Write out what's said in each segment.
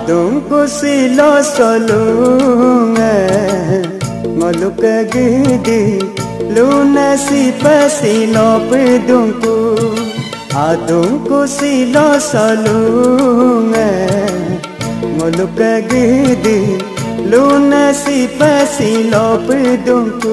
Adungku silo solunge ngoluk gidi luna si pasilo pedungku. Adungku silo solunge ngoluk gidi luna si pasilo pedungku.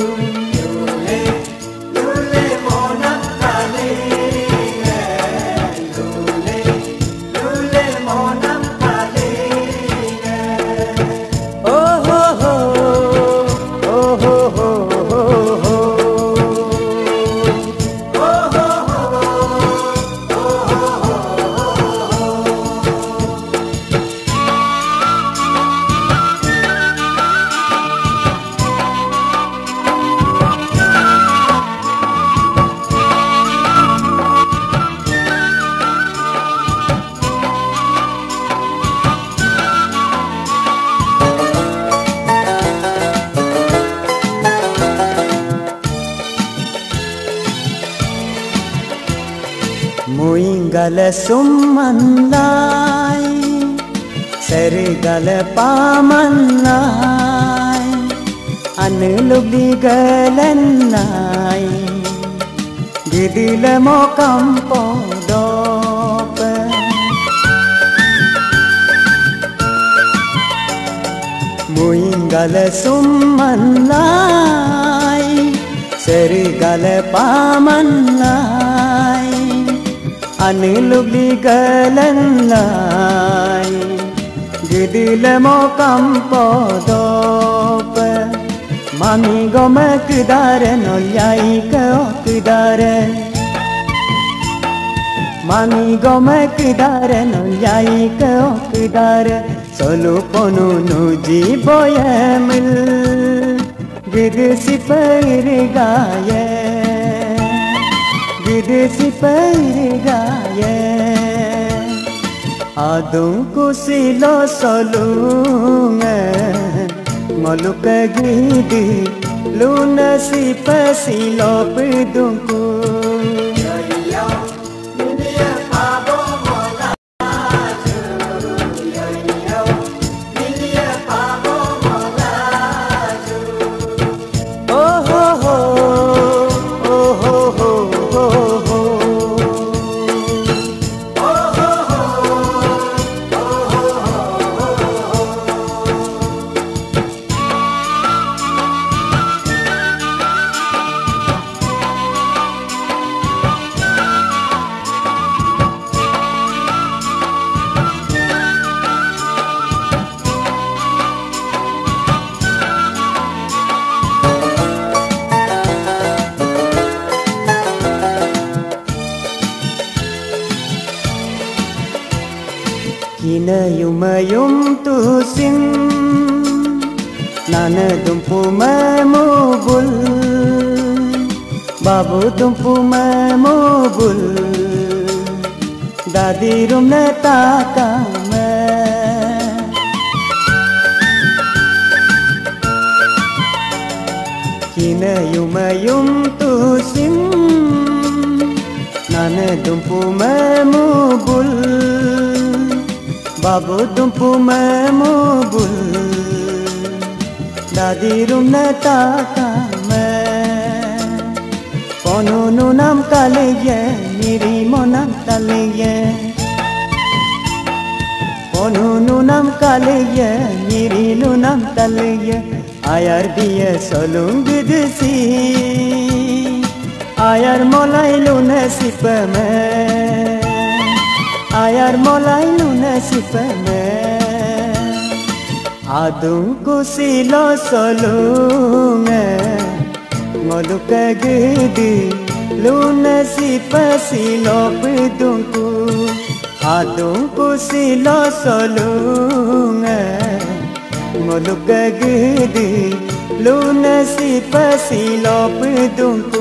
Muingala summanlai serigala pamanlai anulubli galanlai gidila mokampo dope muingala summanlai serigala pamanlai anilubli galanlai gidila mokampo dope mami gome kudare nolyai ko kudare mami gome kudare nolyai ko kudare solu ponu nuji boyemil gidisi peirigaye gidisi peirigaye adungku silo solunge ngoluk gidi luna si pasilo pedungku. Kina yumayum tusim nana dumpu mamubul babu dumpu mamubul dadi rumna takame kina yumayum tusim nana dumpu mamubul babu dumpu mamubul dadi rumna takame ponunu nam kaleye miri monam taleye ponunu nam kaleye miri lunam taleye ayar diye solung gidisi ayar molai luna sipame ayar molai luna sipame adungku silo solunge ngoluk gidi luna si pasilo pedungku adungku silo solunge ngoluk gidi luna si pasilo pedungku